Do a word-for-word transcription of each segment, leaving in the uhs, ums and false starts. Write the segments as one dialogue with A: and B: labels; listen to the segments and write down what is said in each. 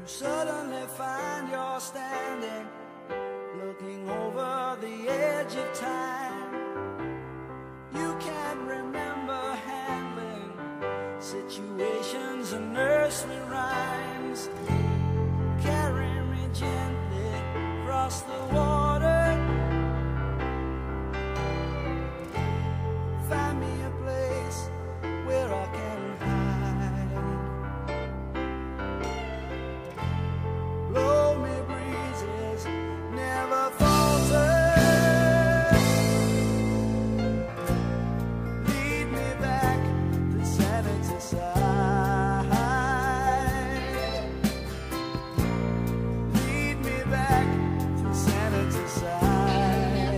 A: You suddenly find you're standing, looking over the edge of time. You can't remember handling situations and nursery rhymes. Carry me gently across the water. Find me a place where I can hide. Blow me breezes, never falter. Lead me back to sanity side. Lead me back to sanity side.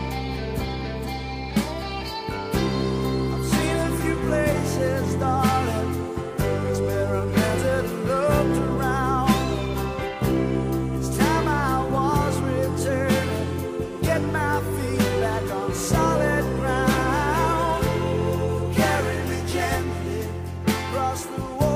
A: I've seen a few places, darling, experimented and looked around. It's time I was returning, get my feet back on solid ground. Carry me gently across the water.